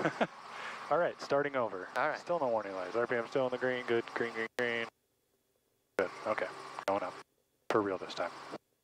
All right, starting over. All right. Still no warning lights. RPM still in the green. Good. Green, green, green. Good. Okay. Going up. For real this time.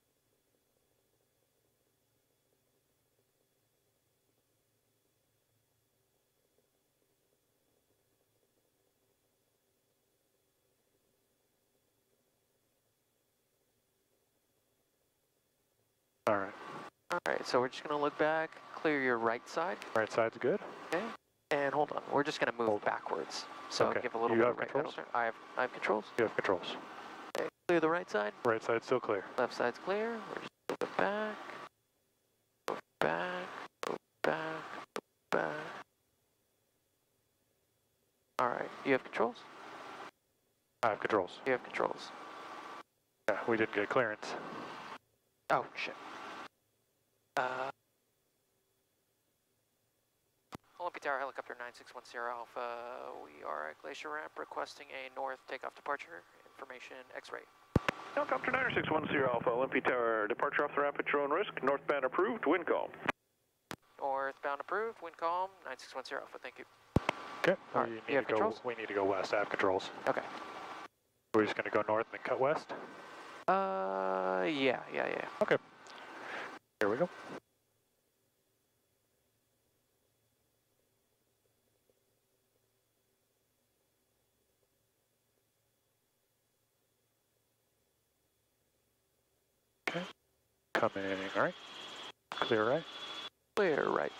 All right. All right, so we're just going to look back, clear your right side. Right side's good. Okay. And hold on, we're just going to move backwards. So okay. give a little you bit have of right controls? pedal turn. I have controls. You have controls. Okay, clear the right side. Right side's still clear. Left side's clear. We're just moving back, move back, move back, move back. All right, you have controls? I have controls. You have controls. Yeah, we didn't get clearance. Oh, shit. Olympia Tower Helicopter 9610 Alpha, we are at Glacier Ramp requesting a north takeoff departure, information X-ray. Helicopter 9610 Alpha, Olympia Tower, departure off the ramp at your own risk, northbound approved, wind calm. Northbound approved, wind calm, 9610 Alpha, thank you. Okay, All right, you have controls? We need to go west. I have controls. Okay. We're just going to go north and then cut west? Yeah. Okay. Here we go. Okay. Coming right. Clear right. Clear right.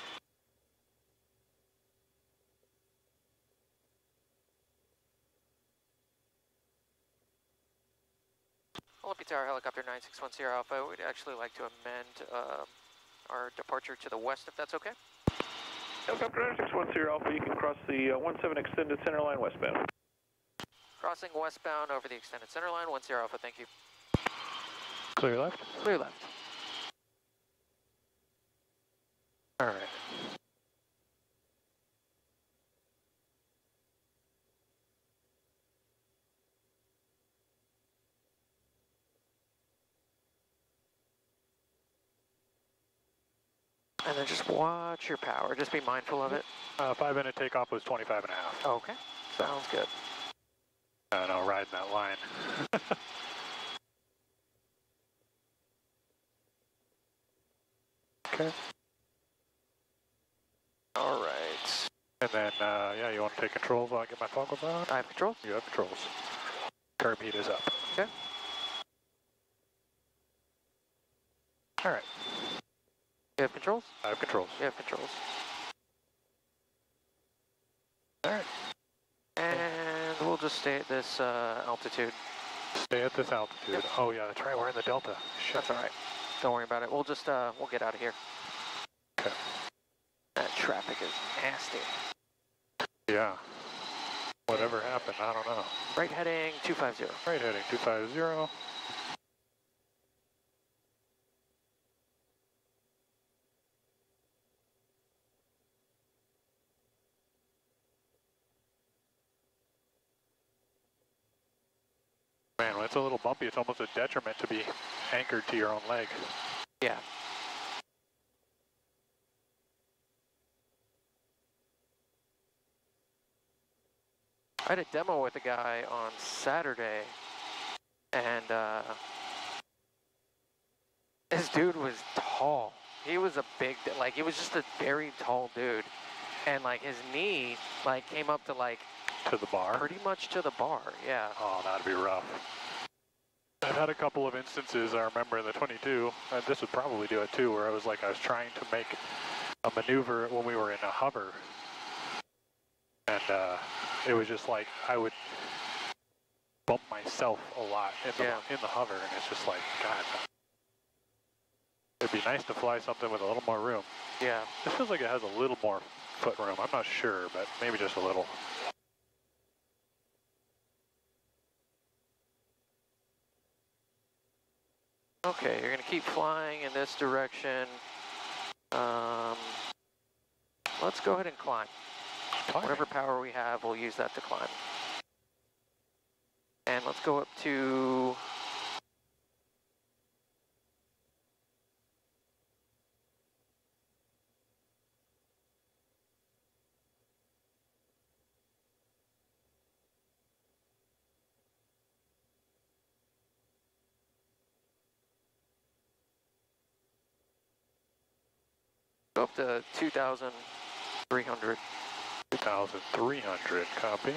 Olympia Tower Helicopter 9610 Alpha, we'd actually like to amend our departure to the west if that's okay. Helicopter 9610 Alpha, you can cross the 17 extended center line westbound. Crossing westbound over the extended center line, 10 Alpha, thank you. Clear left. Clear left. All right. And then just watch your power, just be mindful of it. 5-minute takeoff was 25 and a half. Okay, sounds good. I don't know, riding that line. Okay. All right. And then, yeah, you want to take controls while I get my foggles on? I have controls. You have controls. Curb heat is up. Okay. All right. You have controls? I have controls. You have controls. All right. And we'll just stay at this altitude. Stay at this altitude. Yep. Oh, yeah, that's right. We're in the Delta. Shit. That's all right. Don't worry about it. We'll just, we'll get out of here. Okay. That traffic is nasty. Yeah. Whatever happened, I don't know. Right heading 250. Right heading 250. Man, when it's a little bumpy, it's almost a detriment to be anchored to your own leg. Yeah. I had a demo with a guy on Saturday, and this dude was tall. He was a big, like, he was just a very tall dude. And, like, his knee, like, came up to, like... To the bar? Pretty much to the bar, yeah. Oh, that'd be rough. I've had a couple of instances, I remember in the 22, and this would probably do it too, where I was trying to make a maneuver when we were in a hover. And it was just like, I would bump myself a lot in the hover, and it's just like, God. It'd be nice to fly something with a little more room. Yeah. This feels like it has a little more foot room. I'm not sure, but maybe just a little. Okay, you're going to keep flying in this direction. Let's go ahead and climb. Whatever power we have, we'll use that to climb. And let's go up to... Go up to 2,300. 2,300, copy.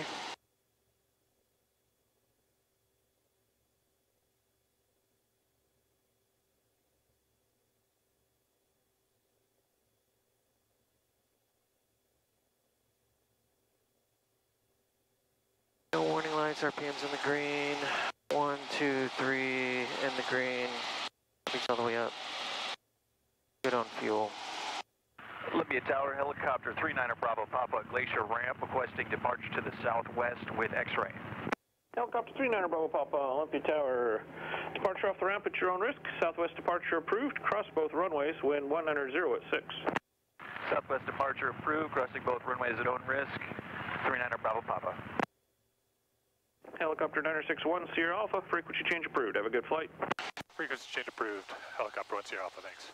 No warning lights, RPM's in the green. 1, 2, 3 in the green. Peaks all the way up. Good on fuel. Olympia Tower, helicopter 39er Bravo Papa, Glacier ramp, requesting departure to the southwest with X-ray. Helicopter 39er Bravo Papa, Olympia Tower. Departure off the ramp at your own risk. Southwest departure approved. Cross both runways. Wind 190 at 6. Southwest departure approved, crossing both runways at own risk. 39er Bravo Papa. Helicopter 961 Sierra Alpha, frequency change approved. Have a good flight. Frequency change approved. Helicopter 1 Sierra Alpha, thanks.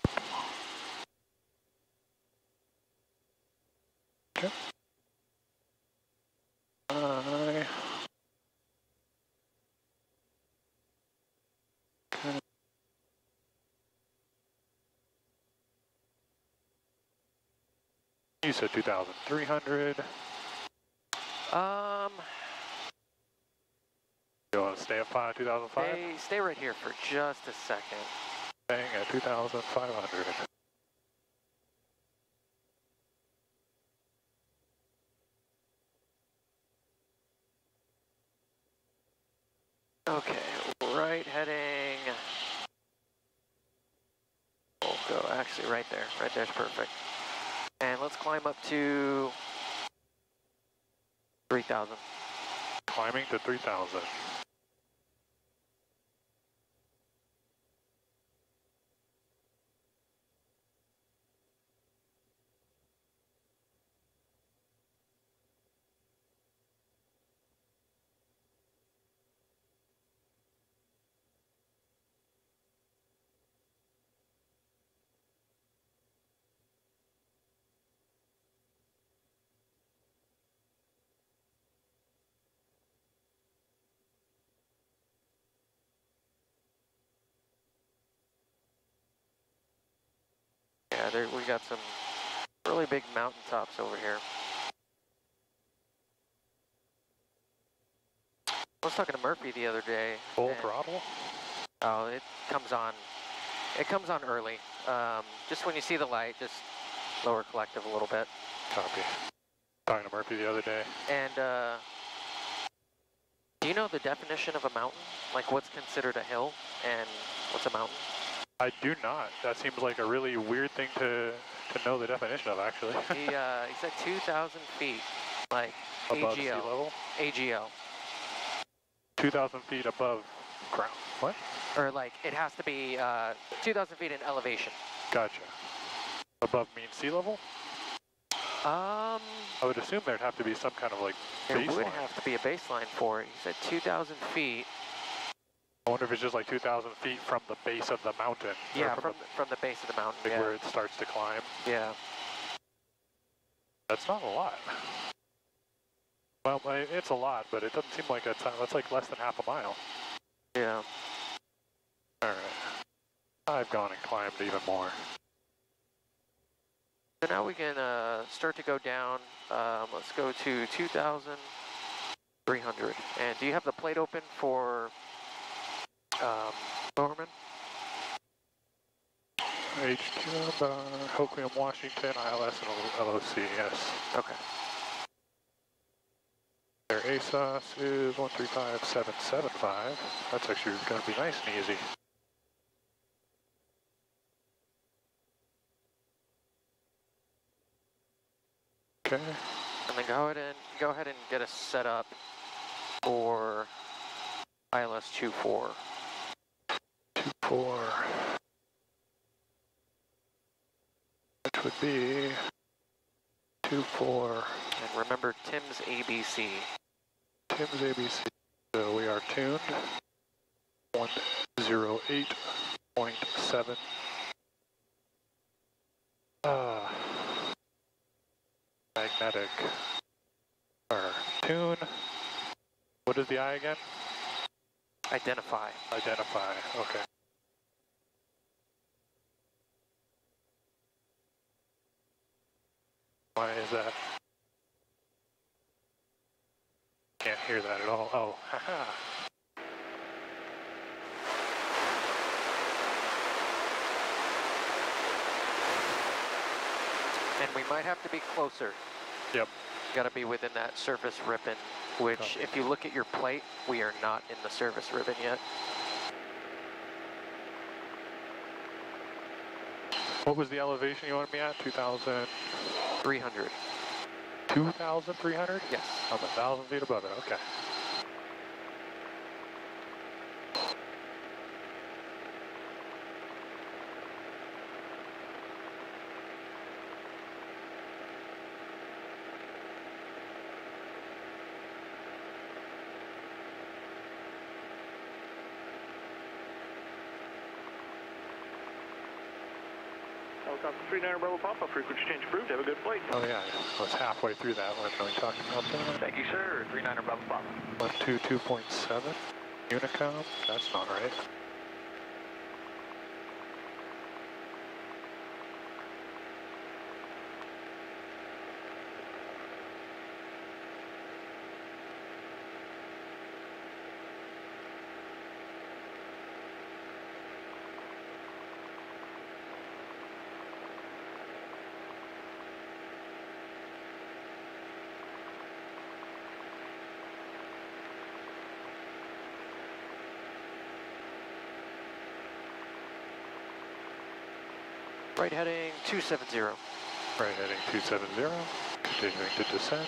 Okay. Okay. You said 2,300. You want to stay at 2005? Stay right here for just a second. Staying at 2,500. Okay, right heading. We'll go actually right there. Right there's perfect. And let's climb up to 3,000. Climbing to 3,000. Yeah, there, we got some really big mountaintops over here. I was talking to Murphy the other day. Full and- throttle? Oh, it comes on. It comes on early. Just when you see the light, just lower collective a little bit. Copy. Talking to Murphy the other day. And do you know the definition of a mountain? Like what's considered a hill and what's a mountain? I do not. That seems like a really weird thing to know the definition of, actually. He said 2,000 feet, like Above sea AGL. level? AGL. 2,000 feet above ground. What? Or like it has to be 2,000 feet in elevation. Gotcha. Above mean sea level? I would assume there'd have to be some kind of like There baseline. would have to be a baseline for it. He said 2,000 feet. I wonder if it's just like 2,000 feet from the base of the mountain. or Yeah, from the base of the mountain. like Yeah. where it starts to climb. Yeah. That's not a lot. Well, it's a lot, but it doesn't seem like that's like less than half a mile. Yeah. All right. I've gone and climbed even more. So now we can start to go down. Let's go to 2,300. And do you have the plate open for Bowerman? HQ, Hoquiam, Washington, ILS, and LOC, yes. Okay. Their ASOS is 135775. That's actually going to be nice and easy. Okay. And then go ahead and get us set up for ILS 24. 24. Which would be 24. And remember Tim's ABC. Tim's ABC. So we are tuned 108.7. Magnetic. Or tune. What is the I again? Identify. Identify. Okay. Why is that? Can't hear that at all. Oh, haha. And we might have to be closer. Yep. Got to be within that surface ribbon, which Copy. if you look at your plate, we are not in the surface ribbon yet. What was the elevation you wanted me at? 2,000? 300. 2,300? Yes. I'm 1,000 feet above it, okay. Helicopter 39 Bravo Papa, frequency change approved. Have a good flight. Oh yeah, I was halfway through that when we talking about that. Thank you, sir. 39 Bravo Papa. 122.7. Unicom? That's not right. Right heading 270. Right heading 270. Continuing to descend.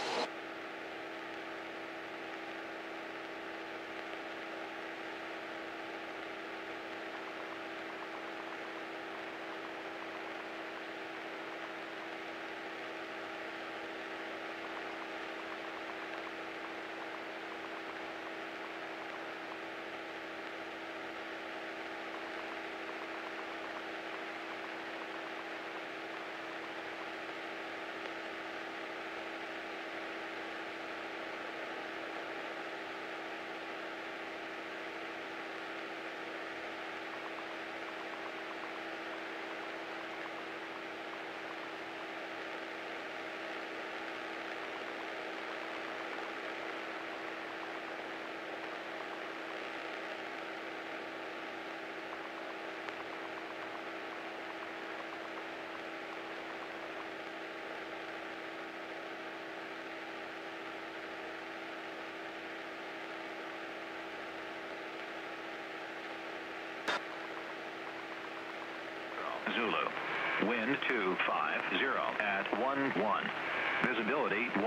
Zulu. Wind 250 at 11. Visibility 10.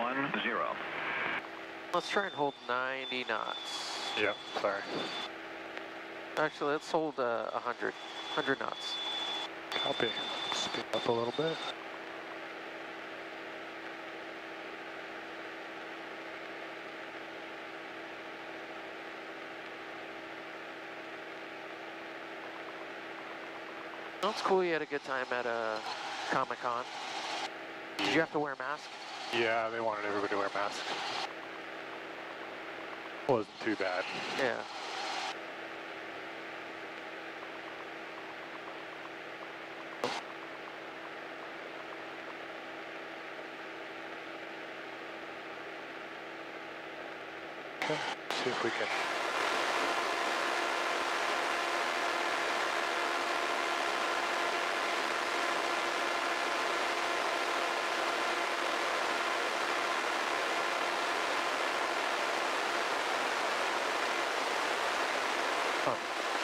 Let's try and hold 90 knots. Yep, sorry. Actually, let's hold 100 knots. Copy. Speed up a little bit. That's cool. You had a good time at Comic-Con. Did you have to wear a mask? Yeah, they wanted everybody to wear masks. Wasn't too bad. Yeah. Okay, see if we can. Huh.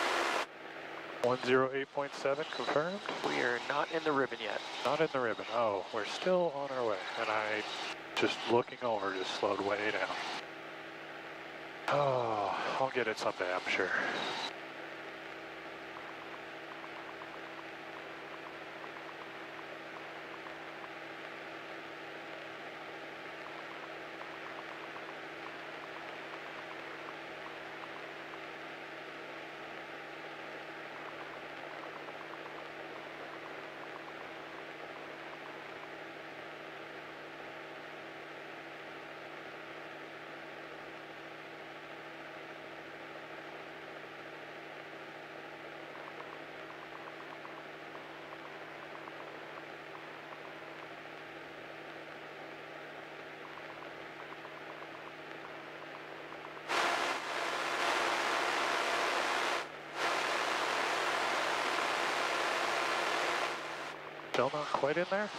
108.7 confirmed. We are not in the ribbon yet. Not in the ribbon. Oh, we're still on our way. And I, just looking over, just slowed way down. Oh, I'll get it someday, I'm sure. Still not quite in there?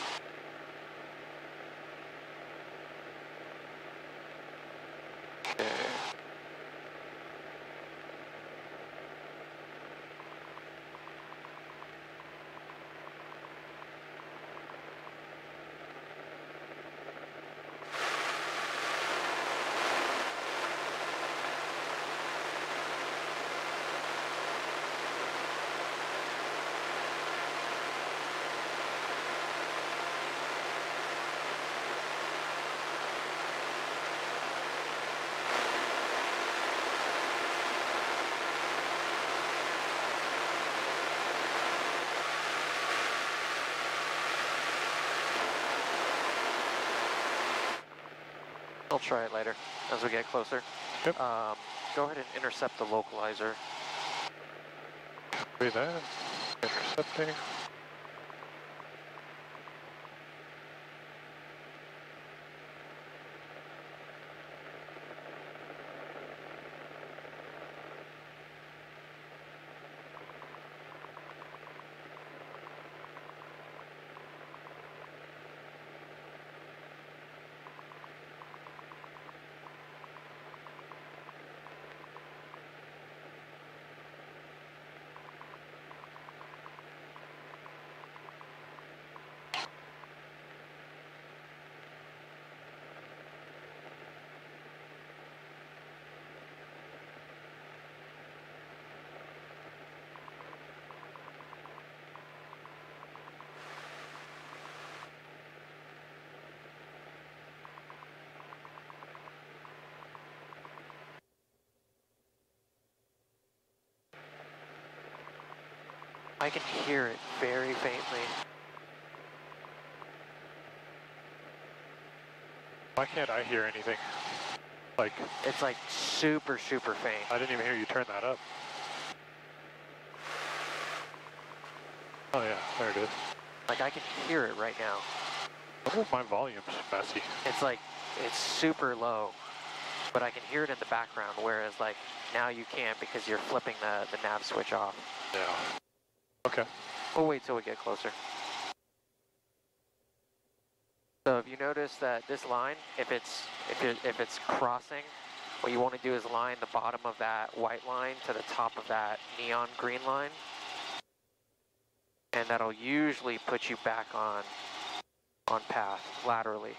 Okay. I'll try it later as we get closer. Yep. Go ahead and intercept the localizer. Copy that. Intercepting. I can hear it very faintly. Why can't I hear anything? Like, It's like super, super faint. I didn't even hear you turn that up. Oh yeah, there it is. Like I can hear it right now. I wonder if my volume's messy. It's like, it's super low, but I can hear it in the background, whereas like now you can't because you're flipping the nav switch off. Yeah. Okay. We'll wait till we get closer. So if you notice that this line, if it's crossing, what you want to do is line the bottom of that white line to the top of that neon green line. And that'll usually put you back on path laterally.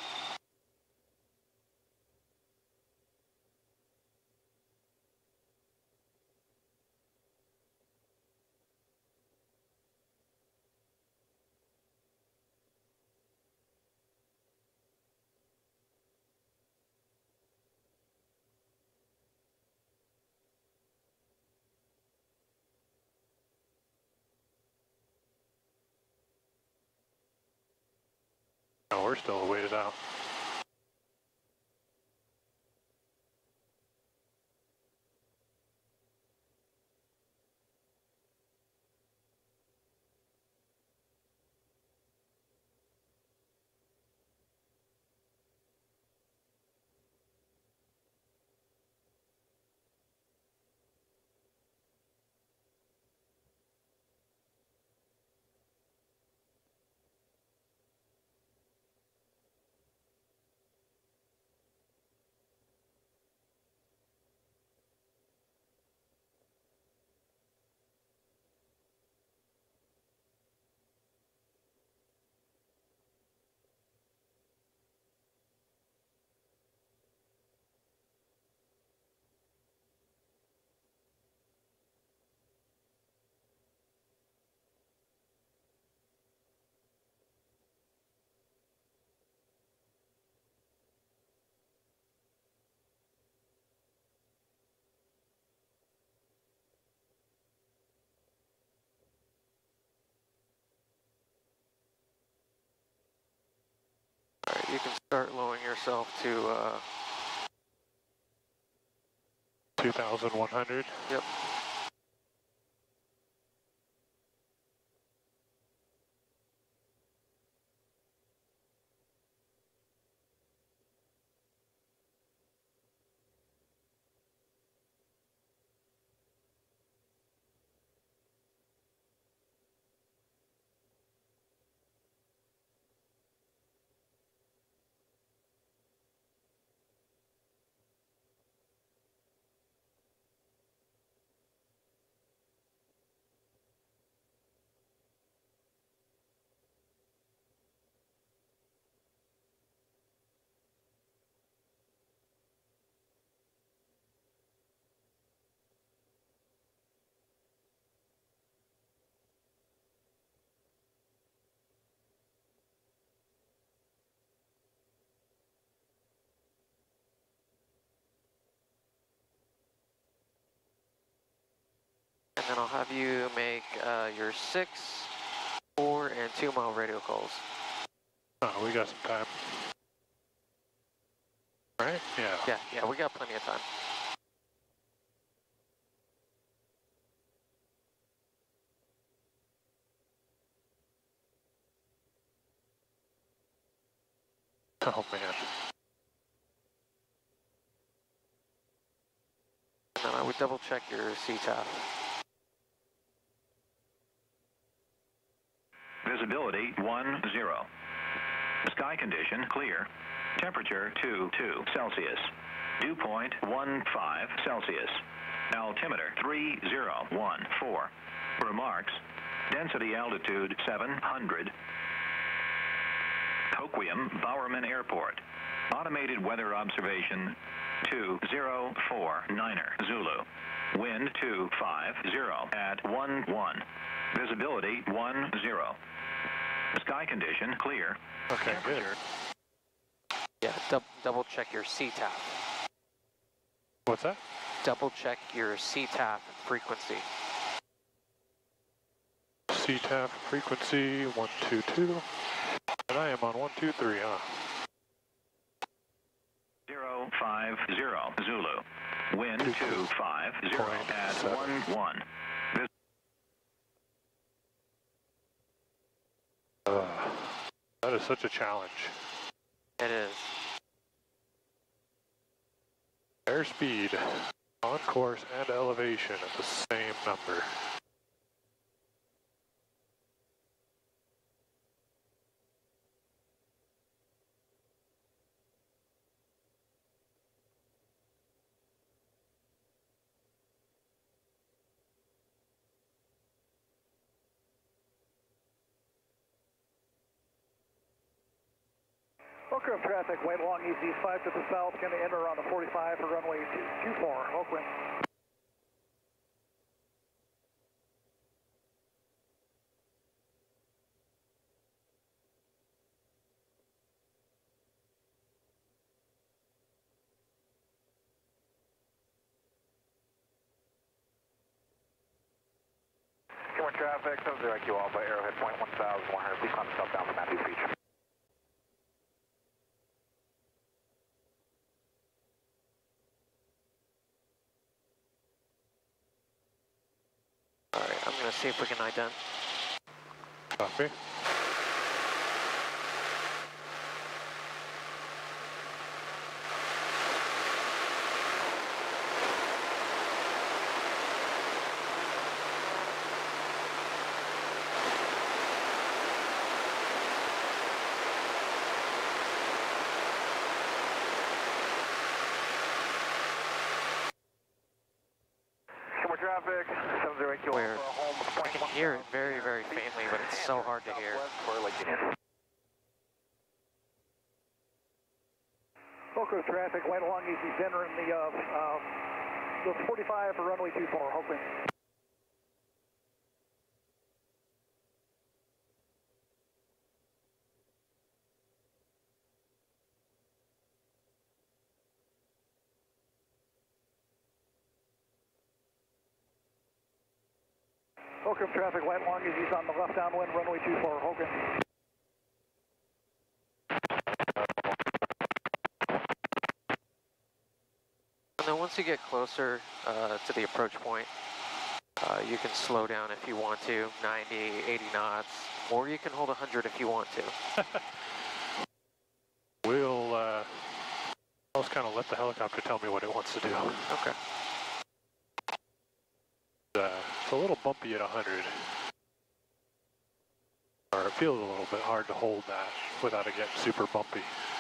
No, we're still a ways out. All right, you can start lowering yourself to 2,100. yep. then I'll have you make your 6, 4, and 2 mile radio calls. Oh, we got some time. Right? Yeah. Yeah, we got plenty of time. Oh, man. And then I would double check your CTAF. Visibility 10. Sky condition clear. Temperature 22 Celsius. Dew point 15 Celsius. Altimeter 3014. Remarks. Density altitude 700. Hoquiam Bowerman Airport. Automated weather observation 2049er Zulu. Wind 250 at 11. Visibility 10. Sky condition clear. Okay, good. Yeah, double check your CTAF. What's that? Double check your CTAF frequency. CTAF frequency 122. And I am on 123, huh? 050 Zulu. Wind 250 at 11. That is such a challenge. It is. Airspeed, on course, and elevation at the same number. Oakland traffic, white long easy 5 to the south, going to enter on the 45 for runway 24, Oakland. Come traffic, 70 IQ Alpha, Arrowhead Point 1100, please climb southbound for Matthews Beach. Alright, I'm going to see if we can ident. Copy. Traffic, 70 IQ Weird. Alpha, home I can hear it very, very faintly, but it's so hard to hear. Oakland traffic, white long easy, entering the 45 for runway 24, Oakland. Oakland traffic, white long easy on the left downwind, runway 24, Oakland. And then once you get closer to the approach point, you can slow down if you want to, 90, 80 knots, or you can hold 100 if you want to. We'll I'll just kind of let the helicopter tell me what it wants to do. Okay. It's a little bumpy at 100. Or it feels a little bit hard to hold that without it getting super bumpy.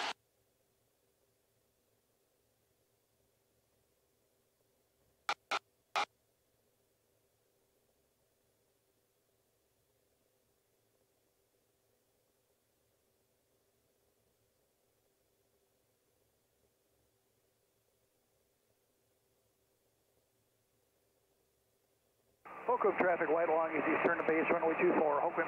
Oakland traffic, white long easy, turn to base, runway 24, Oakland.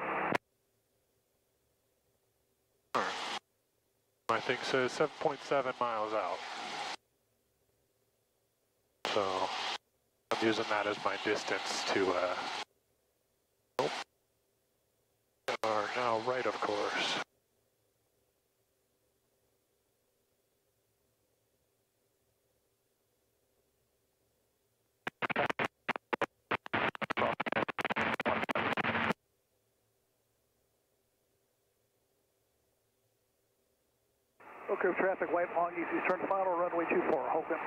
My thing says 7.7 miles out. So I'm using that as my distance to, are now right, of course. Okay, traffic, white long, easy, turn final, runway 24, Hogan.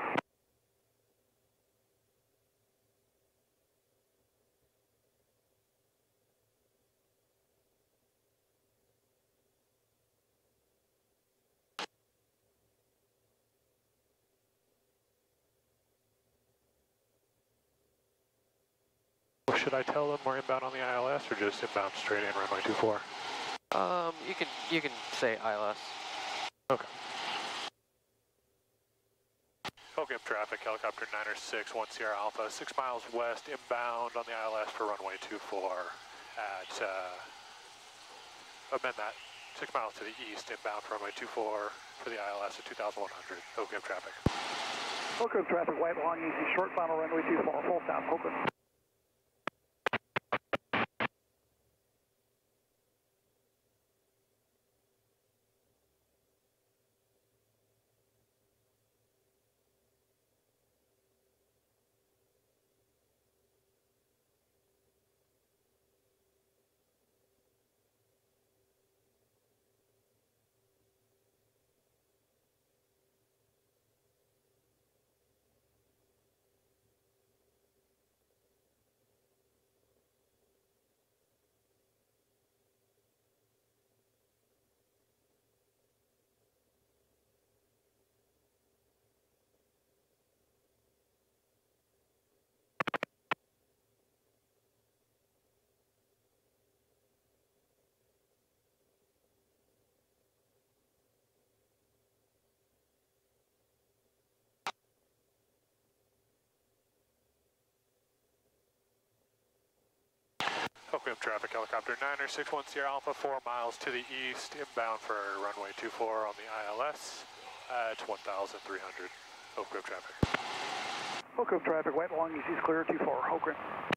Should I tell them we're inbound on the ILS or just inbound straight in runway 24? You can say ILS. Okay. OGIP traffic, helicopter 906, 1 Sierra Alpha, 6 miles west, inbound on the ILS for runway 24 at, amend that, 6 miles to the east, inbound for runway 24 for the ILS at 2,100, OGIP traffic. Okay, traffic, white long, easy, short final, runway 24, full stop, Hogan. OGIP traffic, helicopter 906, 1 Sierra Alpha, 4 miles to the east, inbound for runway 24 on the ILS at 1,300, OGIP traffic. Okay, traffic, white long, easy, clear, 24, Hogan.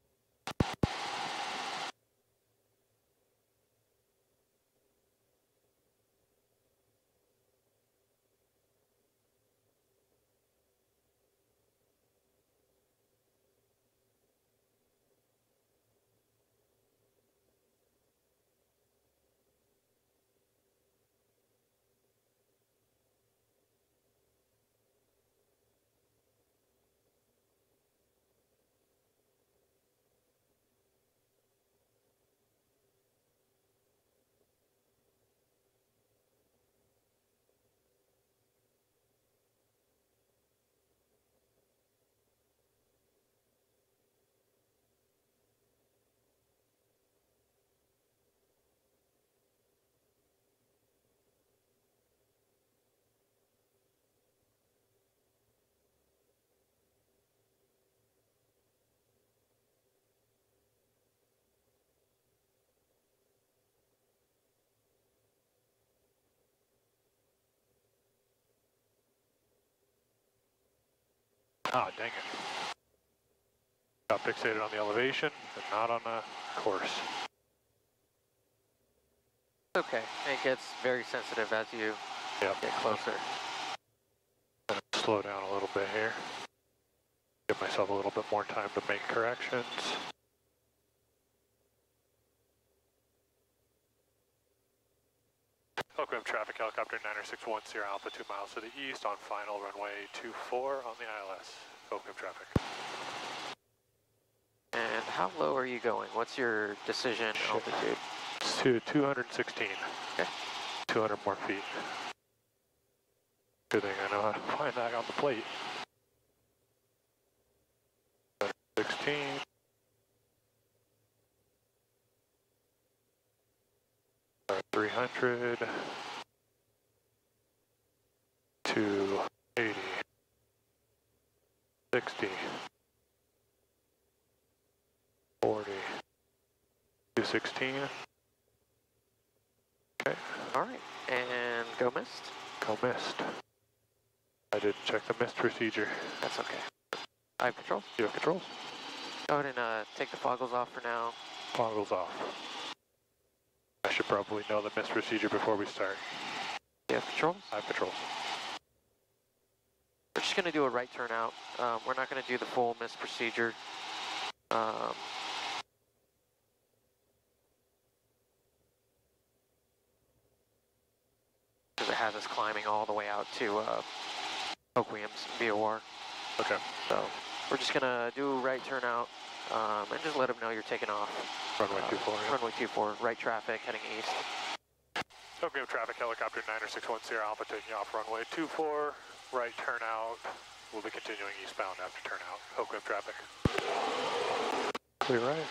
Ah, dang it. Got fixated on the elevation, but not on the course. Okay, it gets very sensitive as you Yep. get closer. Gonna slow down a little bit here. Give myself a little bit more time to make corrections. OGIP traffic, helicopter 961 Sierra Alpha, 2 miles to the east on final runway 24 on the ILS. OGIP traffic. And how low are you going? What's your decision altitude? It's to 216. Okay. 200 more feet. Good thing I know how to find that on the plate. 16. Uh, 300. 280. 60. 40. 216. Okay. All right, and go mist. Go mist. I didn't check the mist procedure. That's okay. I have controls. You have controls. Go ahead and take the foggles off for now. Toggles off. I should probably know the MIST procedure before we start. You have controls. I have controls. We're just going to do a right turn out. We're not going to do the full MIST procedure. Because it has us climbing all the way out to Oak Williams VOR. Okay. So we're just going to do a right turn out and just let them know you're taking off. Runway 24. Yeah. Runway 24, right traffic, heading east. Okay, traffic helicopter 90610 Alpha taking off runway 24, right turnout. We'll be continuing eastbound after turnout. Oak Wave traffic. Clear right.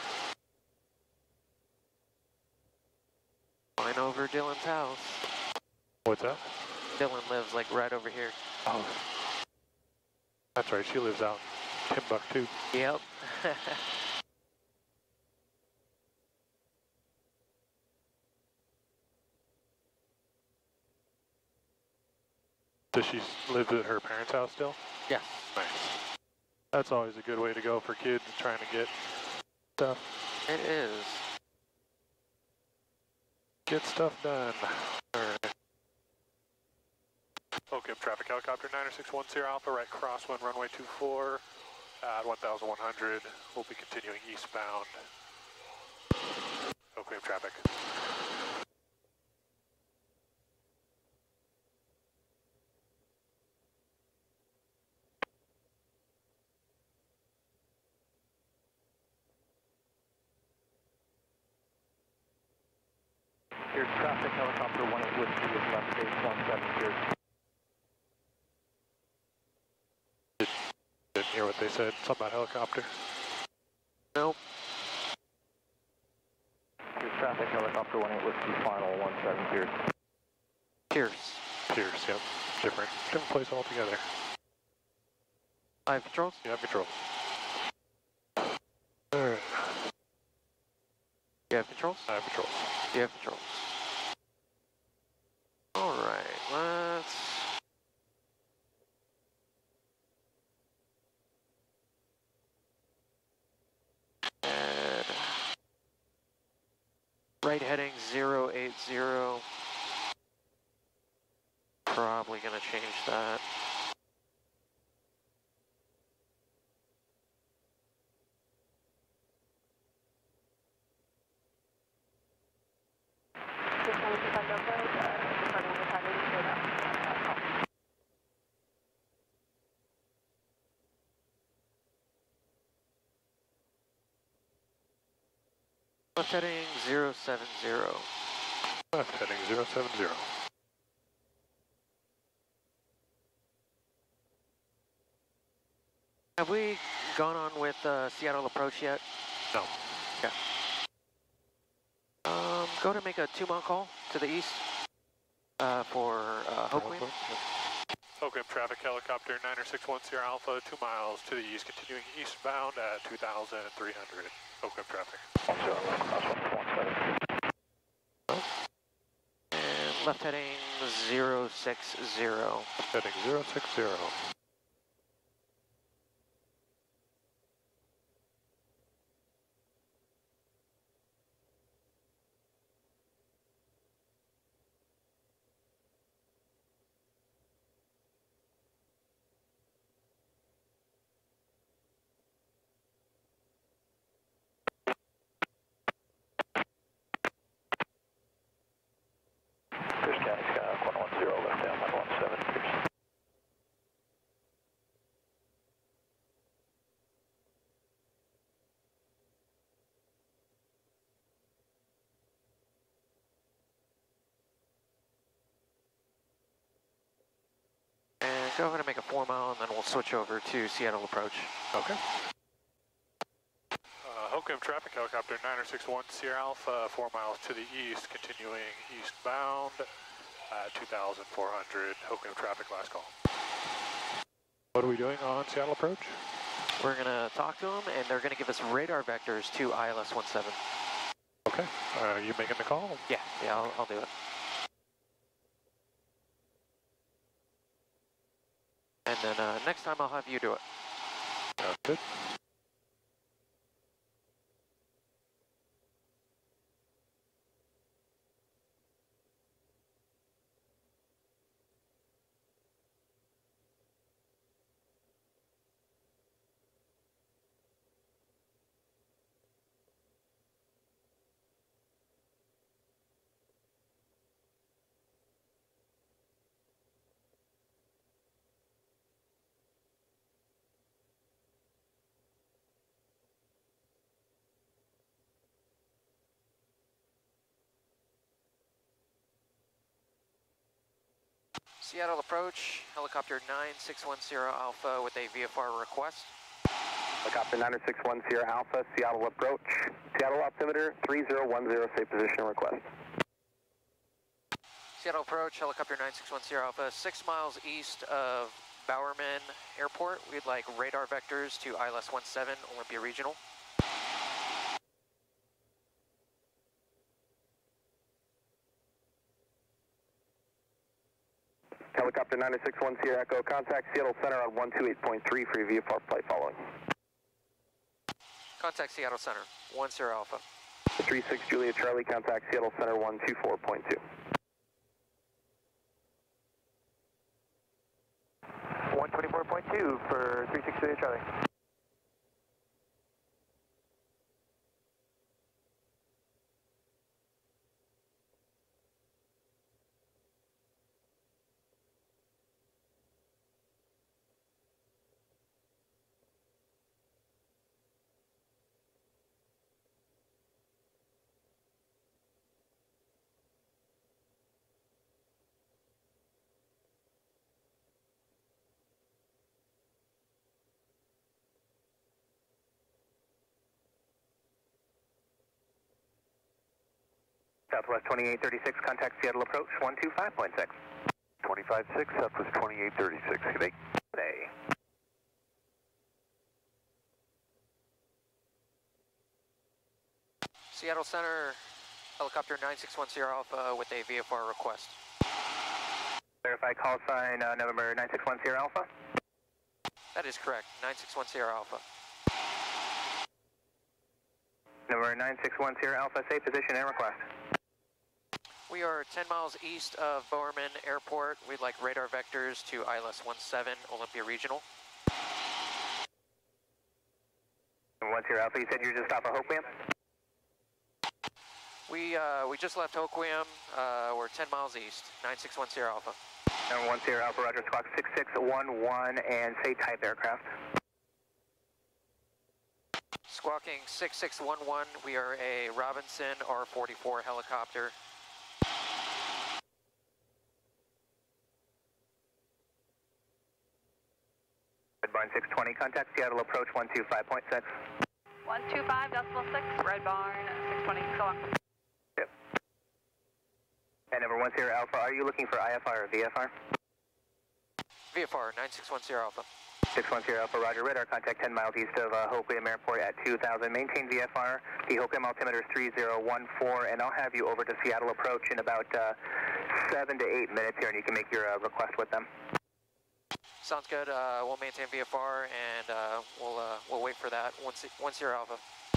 Flying over Dylan's house. What's that? Dylan lives like right over here. Oh. That's right, she lives out in Timbuktu. Yep. Does she live at her parents' house still? Yes. Nice. That's always a good way to go for kids trying to get stuff. It is. Get stuff done. Alright. Okay, traffic helicopter 90610 Alpha, right crosswind runway 24 at 1,100. We'll be continuing eastbound. Okay, traffic. Here's traffic helicopter 18 Whiskey with left base 17 here. Didn't hear what they said. Something about helicopter. Nope. Here's traffic helicopter 18 Whiskey final 17 here. Pierce. Pierce, yep. Different place altogether. I have controls. You have control. Alright. You have controls. I have control. You have controls. Alright, let's... add right heading 080. Probably gonna change that. Left heading 070. Left heading 070. Have we gone on with Seattle approach yet? No. Okay. Go ahead and make a 2-mile call to the east for Hope Wind. Okay, traffic helicopter 90610 Alpha, 2 miles to the east, continuing eastbound at 2,300. Okay, traffic. And left heading 060. Heading 060. Pierce County Skyhawk 110 left down 117 Pierce. And go ahead and make a 4-mile, and then we'll switch over to Seattle approach. Okay. Hokum traffic helicopter 90610 Sierra Alpha, 4 miles to the east, continuing eastbound at 2,400. Hokum traffic, last call. What are we doing on Seattle approach? We're going to talk to them, and they're going to give us radar vectors to ILS 17. Okay. Are you making the call? Yeah, I'll do it. And then next time I'll have you do it. Sounds good. Seattle approach, helicopter 9610 Alpha with a VFR request. Helicopter 9610 Alpha, Seattle approach. Seattle altimeter 3010, safe position request. Seattle approach, helicopter 9610 Alpha, 6 miles east of Bowerman Airport. We'd like radar vectors to ILS 17, Olympia Regional. Helicopter 9610 Echo, contact Seattle Center on 128.3 for your VFR flight following. Contact Seattle Center, 10 Alpha. 36 Juliet Charlie, contact Seattle Center 124.2. 124.2 for 36 Juliet Charlie. Southwest 2836, contact Seattle approach 125.6. 25.6, Southwest 2836, good day. Today. Seattle Center, helicopter 9610 Alpha with a VFR request. Verify call sign November 9610 Alpha. That is correct, 9610 Alpha. November 9610 Alpha, safe position and request. We are 10 miles east of Bowerman Airport. We'd like radar vectors to ILS 17, Olympia Regional. 10 Alpha, you said you're just off of Hoquiam? We just left Hoquiam. We're 10 miles east, 9610 Alpha. 10 Alpha, roger, squawk 6611 and say type aircraft. Squawking 6611, we are a Robinson R-44 helicopter. Red Barn 620, contact Seattle approach 125.6. 125.6, Red Barn 620, go on. Yep. And number 10 Alpha, are you looking for IFR or VFR? VFR, 9610 Alpha. 610 Alpha, roger, radar, contact 10 miles east of Hoquiam Airport at 2000. Maintain VFR, the Hoquiam altimeter is 3014, and I'll have you over to Seattle approach in about 7 to 8 minutes here, and you can make your request with them. Sounds good. We'll maintain VFR and we'll wait for that. 10 Alpha.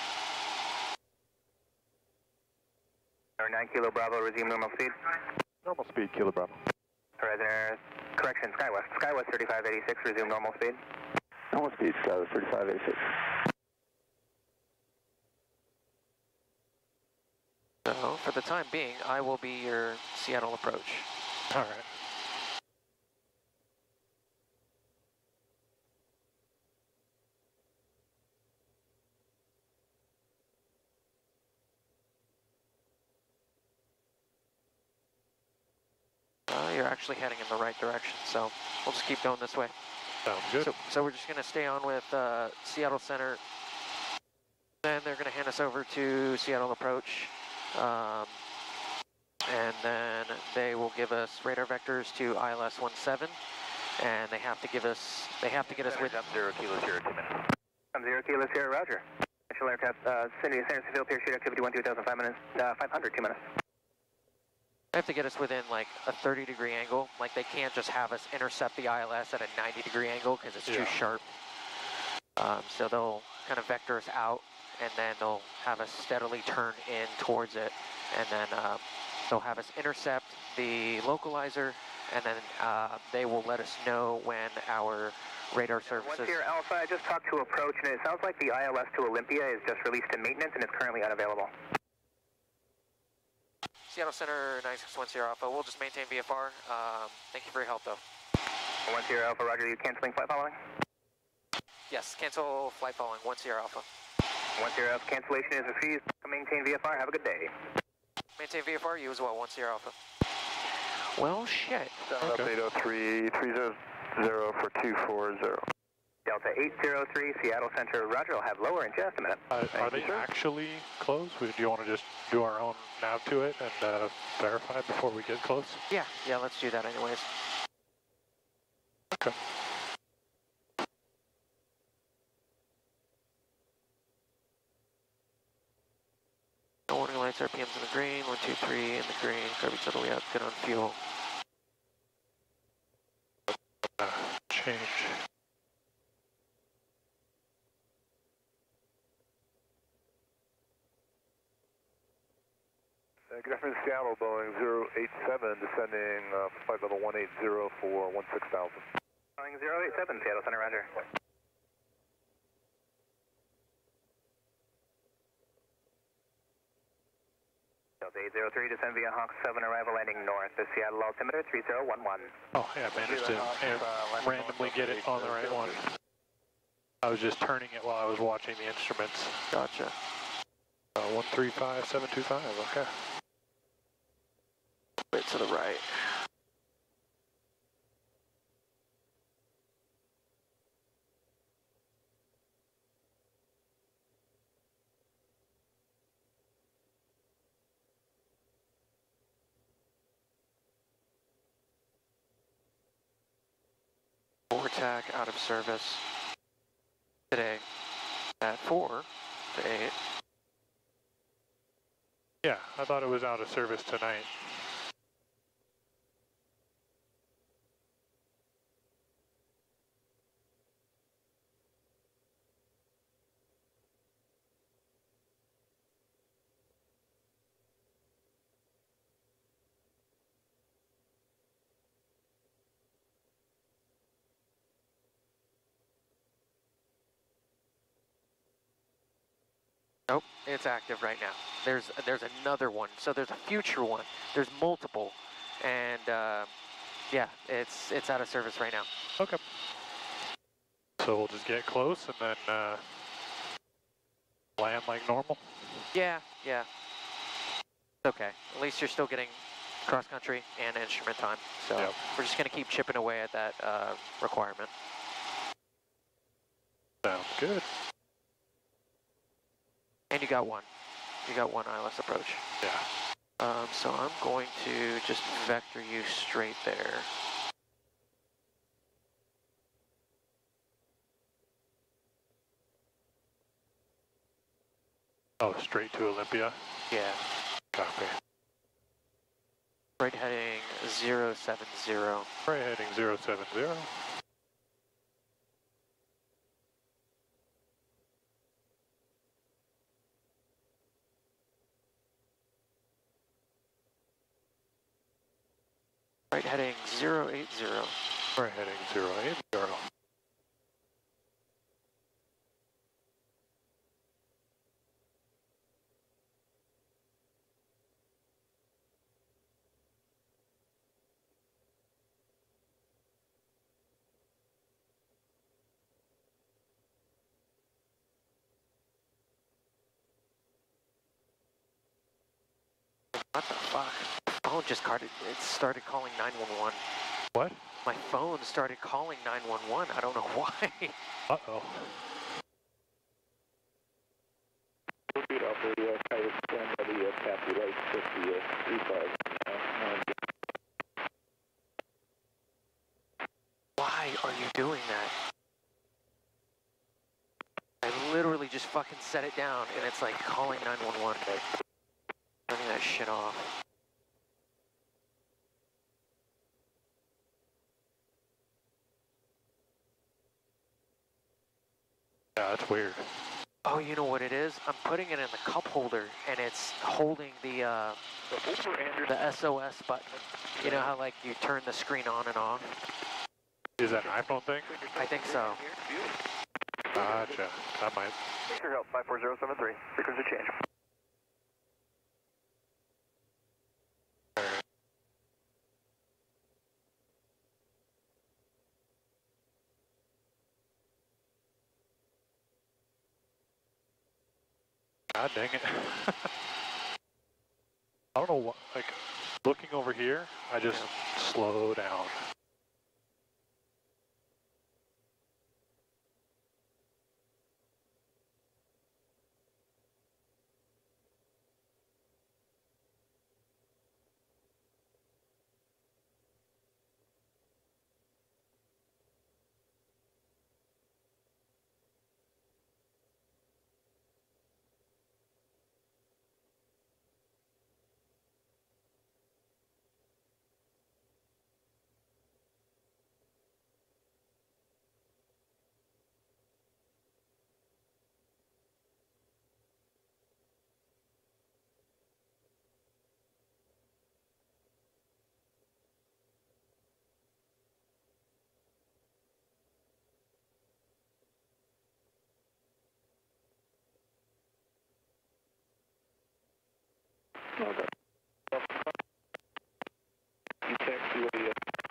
9 Kilo Bravo, resume normal speed. Normal speed, Kilo Bravo. Horizon, correction, Skywest. Skywest 3586, resume normal speed. Normal speed, Skywest 3586. So, for the time being, I will be your Seattle approach. All right. You're actually heading in the right direction, so we'll just keep going this way. Sounds good. So we're just going to stay on with Seattle Center. Then they're going to hand us over to Seattle approach. And then they will give us radar vectors to ILS 17, and they have to get us with 0 Kilo Sierra 2 minutes. 0 Kilo Sierra, roger. Initial aircraft, San Francisco parachute activity 12000, 5 minutes, 500, 2 minutes. They have to get us within like a 30-degree angle. Like they can't just have us intercept the ILS at a 90-degree angle because it's too sharp. So they'll kind of vector us out, and then they'll have us steadily turn in towards it, and then they'll have us intercept the localizer, and then they will let us know when our radar services... Once here, Alpha, I just talked to approach, and it sounds like the ILS to Olympia is just released to maintenance and is currently unavailable. Seattle Center 9610 Alpha, we'll just maintain VFR. Thank you for your help, though. Once here, Alpha, roger, you canceling flight following? Yes, cancel flight following, 10 Alpha. Once here, Alpha, cancellation is refused. Maintain VFR, have a good day. Maintain VFR, you as well, 10 Alpha. Well, shit. Up 803, 300 for 240. Delta 803, Seattle Center, roger, I'll have lower in just a minute. Are they actually close? Do you want to just do our own nav to it and verify before we get close? Yeah, let's do that anyways. Okay. Warning lights, RPM's in the green, 1, 2, 3 in the green, garbage totally out, good on fuel. Change. Good afternoon, Seattle, Boeing 087, descending flight level 180 for 16,000. Boeing 087, Seattle Center, roger. Delta 803, descend via Hawk 7, arrival landing north, the Seattle altimeter 3011. Oh, yeah, I managed to randomly get it on the right one. I was just turning it while I was watching the instruments. Gotcha. 135725, okay. Bit to the right. Vortac out of service today at 4 to 8. Yeah, I thought it was out of service tonight. Nope, it's active right now. There's another one, so there's a future one. There's multiple, and yeah, it's out of service right now. Okay. So we'll just get close and then land like normal? Yeah. It's okay. At least you're still getting cross country and instrument time. So yep. We're just gonna keep chipping away at that requirement. Sounds good. And you got one ILS approach. Yeah. So I'm going to just vector you straight there. Oh, straight to Olympia? Yeah. Copy. Right heading 070. Right heading 070. Right heading 080. Right heading 080. What the fuck? My phone just started calling 911. What? My phone started calling 911. I don't know why. Uh-oh. Why are you doing that? I literally just fucking set it down and it's like calling 911. Turning that shit off. Yeah, that's weird. Oh, you know what it is? I'm putting it in the cup holder, and it's holding the SOS button. You know how like you turn the screen on and off? Is that an iPhone thing? I think so. Gotcha. That might. Your help, 54073. Frequency change. God dang it. I don't know what, like, looking over here, I just slow down. Okay. You text the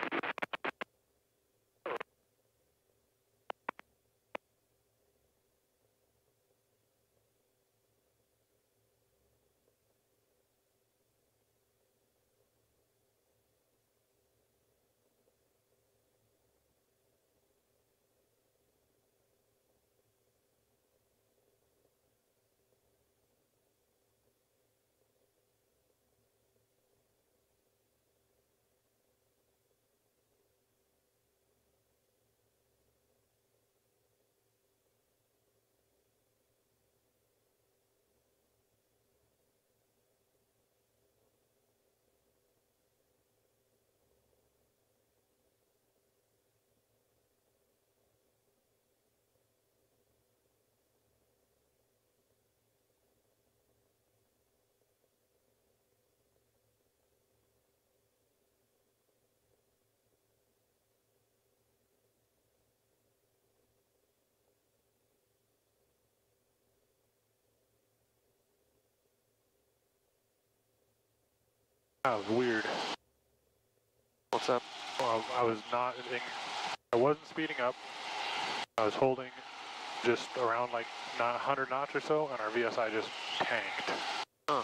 That was weird. What's up? Well, I wasn't speeding up. I was holding just around like 100 knots or so, and our VSI just tanked. Huh.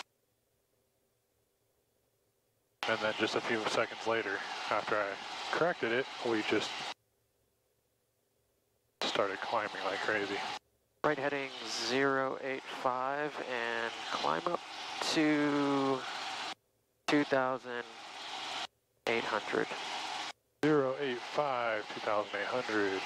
And then just a few seconds later, after I corrected it, we just started climbing like crazy. Right heading 085 and climb up to 2,800. 085, 2,800.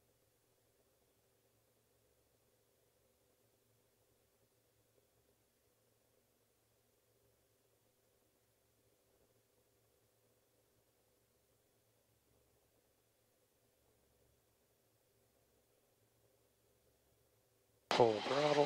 Full throttle.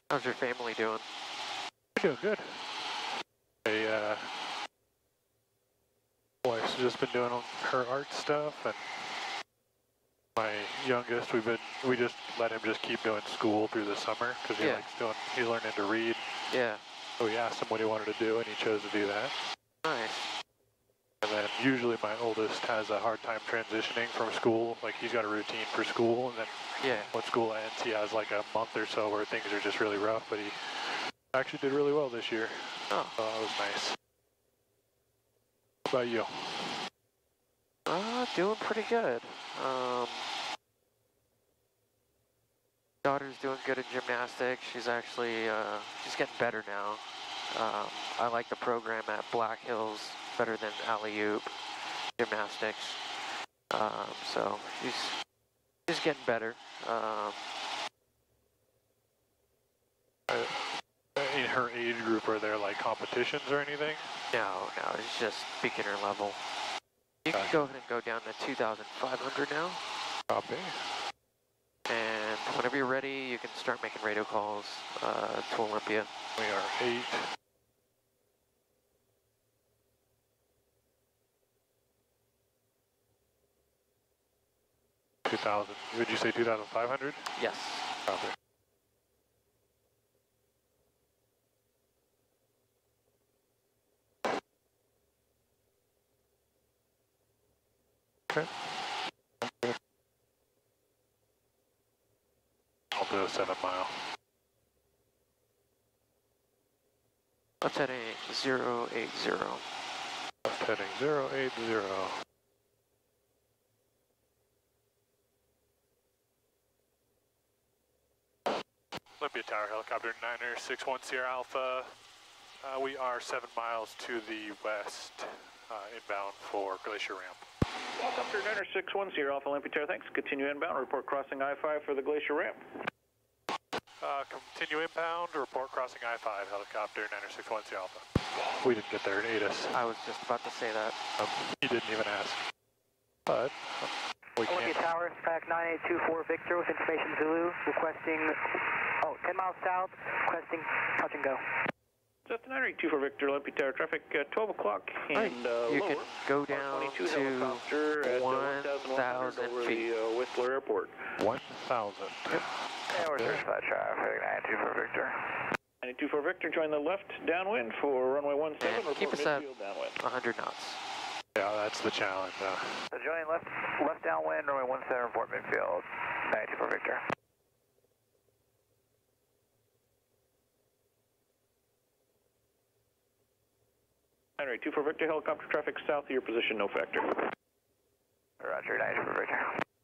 How's your family doing? We're doing good. Wife's just been doing her art stuff, and my youngest, we just let him just keep doing school through the summer because he he's learning to read. Yeah. So we asked him what he wanted to do, and he chose to do that. Nice. And then usually my oldest has a hard time transitioning from school. Like he's got a routine for school, and then when school ends, he has like a month or so where things are just really rough. But he actually did really well this year. Oh, so that was nice. What about you? Doing pretty good. Daughter's doing good in gymnastics. She's actually, she's getting better now. I like the program at Black Hills better than Alley-Oop gymnastics. So she's getting better. In her age group, are there like competitions or anything? No, it's just beginner level. You can go ahead and go down to 2,500 now. Copy. And whenever you're ready, you can start making radio calls to Olympia. We are 8. Would you say 2,500? Yes. Copy. Okay. Good. I'll do a 7 mile. Let's head 080. Left heading 080. Olympia Tower Helicopter 961 Sierra Alpha. We are 7 miles to the west, inbound for Glacier Ramp. Helicopter 961 Sierra Alpha Olympia Tower, thanks. Continue inbound, report crossing I-5 for the Glacier Ramp. Continue inbound, report crossing I-5, helicopter 961 Sierra Alpha. We didn't get there, it ate us. I was just about to say that. He didn't even ask. But we Olympia can't. Tower, FAC 9824 Victor with information Zulu, requesting, 10 miles south, requesting touch and go. Just 924 Victor, Olympia Tower traffic, 12 o'clock and you lower. can go down to 1,000 feet. The Whistler Airport. 1,000. Yep. And we're certified traffic, 924 Victor. 924 Victor, join the left downwind for runway 17. And keep us at midfield downwind. 100 knots. Yeah, that's the challenge. So join left downwind, runway 17, report midfield, 924 Victor. Henry 24 Victor, helicopter traffic south of your position, no factor. Roger, 924 Victor.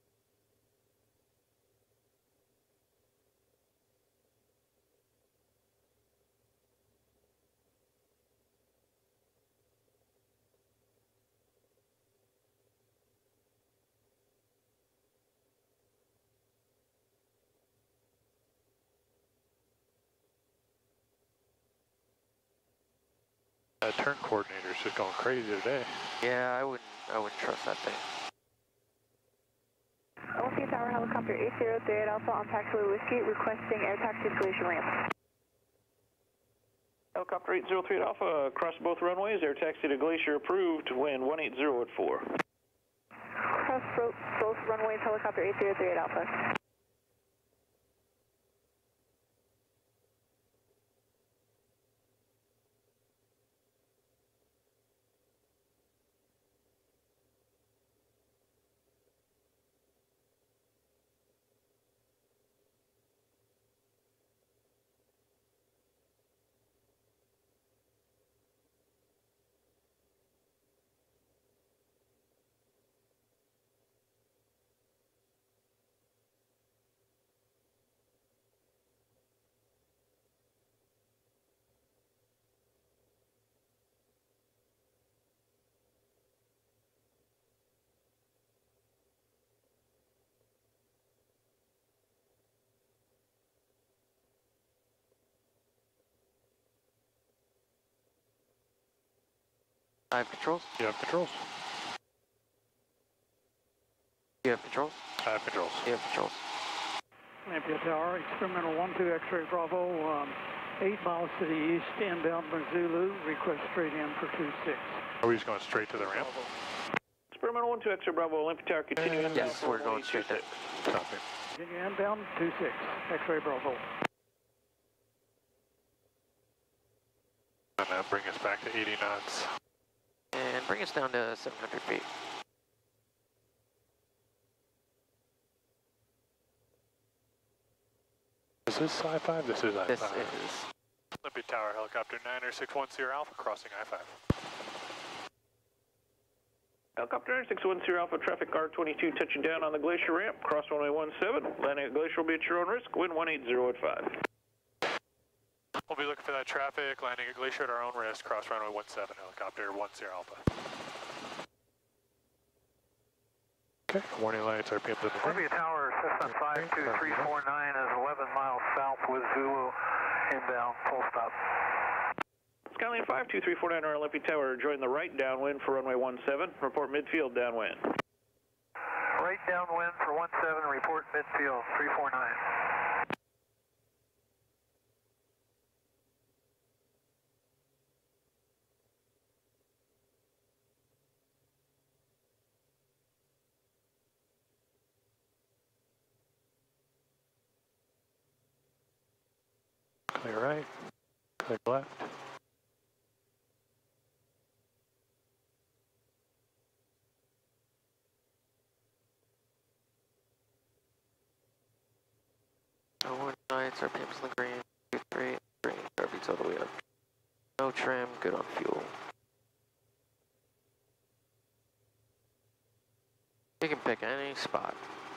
That turn coordinator's just going crazy today. Yeah, I wouldn't trust that thing. Olympia Tower Helicopter 8038 Alpha on taxiway Whiskey, requesting air taxi to Glacier Ramp. Helicopter 8038 Alpha, across both runways, air taxi to Glacier approved, wind 180 at 4. Cross both runways, helicopter 8038 Alpha. I have controls. You have controls? You have controls. I have controls. You have controls. Olympia Tower, experimental 12 X-ray Bravo, 8 miles to the east, inbound Zulu, request straight in for 26. Are we just going straight to the ramp? Experimental 12 X-ray Bravo, Olympia Tower, continue inbound. Yes, we're going straight there. Copy. Continue inbound 26, X-ray Bravo. And that bring us back to 80 knots. And bring us down to 700 feet. Is this I-5? This is I-5. This is. Olympia Tower, helicopter 9610 Alpha, crossing I-5. Helicopter 9610 Alpha, traffic R22 touching down on the Glacier ramp, cross runway 17, landing at Glacier will be at your own risk, wind 180 at 5. We'll be looking for that traffic, landing at Glacier at our own risk, cross runway 17, helicopter 10 Alpha. Okay, warning lights, RPM to the Olympia Tower, Cessna 52349 is 11 miles south with Zulu, inbound, full stop. Skyline 52349 or Olympia Tower, join the right downwind for runway 17, report midfield downwind. Right downwind for 17, report midfield, 349. Clear right, clear left. Warning lights, RPM's in the green. 23, green, garbage all the way up. No trim, good on fuel. You can pick any spot.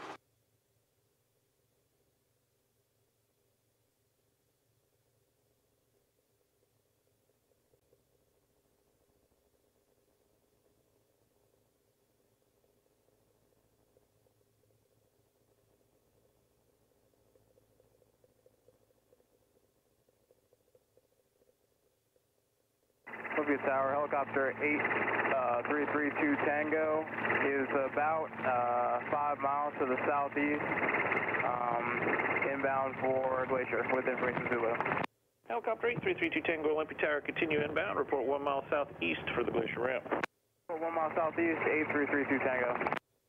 Olympia Tower, helicopter 8332 Tango is about 5 miles to the southeast, inbound for Glacier with information Zulu. Helicopter 8332 Tango, Olympia Tower, continue inbound, report 1 mile southeast for the Glacier ramp. 1 mile southeast, 8332 Tango.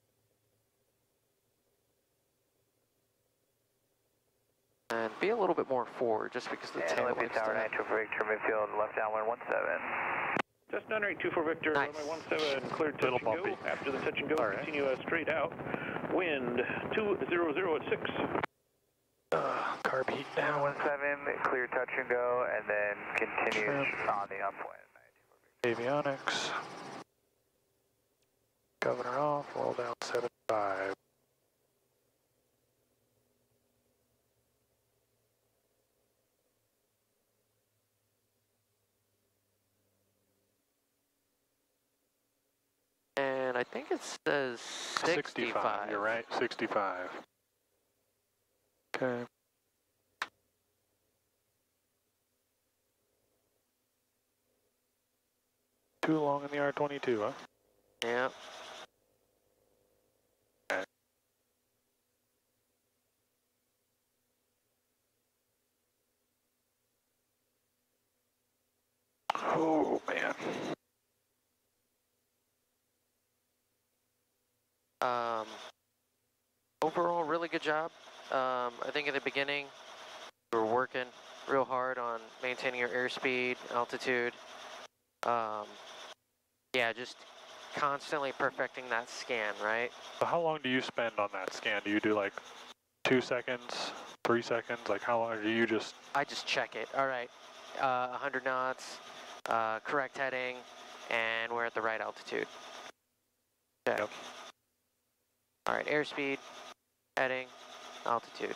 And be a little bit more forward, just because the tail Olympia likes Tower, to... 92 for Victor, midfield, left downwind 17. Just 924 Victor, Nice. runway 17, clear touch Little and go. bumpy. After the touch and go, All right. continue straight out. Wind 200 at 6. Carb heat down. 17, clear touch and go, and then continues on the upwind. Avionics. Governor off, roll down 75. And I think it says 65. You're right, 65. Okay. Too long in the R22, huh? Yep. Oh, man. Overall, really good job. I think in the beginning, we were working real hard on maintaining your airspeed, altitude. Yeah, just constantly perfecting that scan, right? So how long do you spend on that scan? Do you do like 2 seconds, 3 seconds? Like how long do you just... I just check it. All right, 100 knots, correct heading, and we're at the right altitude. Check. Yep. All right, airspeed, heading, altitude.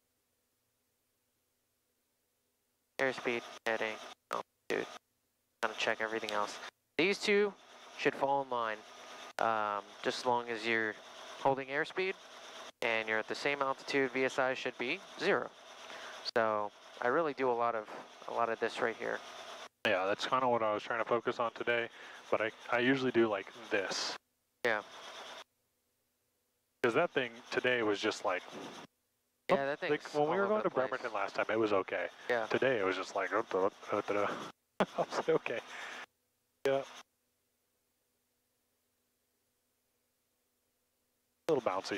Airspeed, heading, altitude. Kind of check everything else. These two should fall in line, just as long as you're holding airspeed and you're at the same altitude. VSI should be 0. So I really do a lot of this right here. Yeah, that's kind of what I was trying to focus on today, but I usually do like this. Yeah. Because that thing today was just like Yeah, that thing's Like, when we all were over going the to place. Bremerton last time, it was okay. Yeah. Today, it was just like, I was like, okay. Yeah. A little bouncy.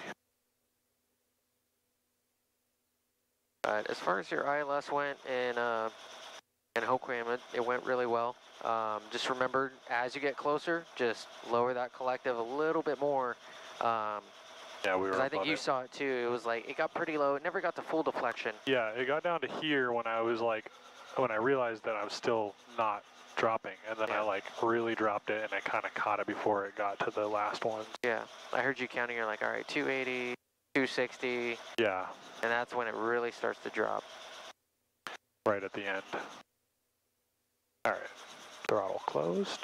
But as far as your ILS went in Hoquiam, it went really well. Just remember, as you get closer, just lower that collective a little bit more. Yeah, we were. Because I think above you it. saw it too. It was like, it got pretty low. It never got to full deflection. Yeah, it got down to here when I was like, when I realized that I was still not dropping, and then I like really dropped it, and I kind of caught it before it got to the last ones. Yeah, I heard you counting. You're like, all right, 280, 260. Yeah. And that's when it really starts to drop. Right at the end. All right, throttle closed.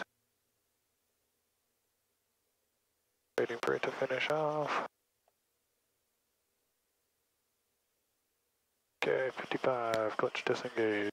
Waiting for it to finish off. Okay, 55, clutch disengaged.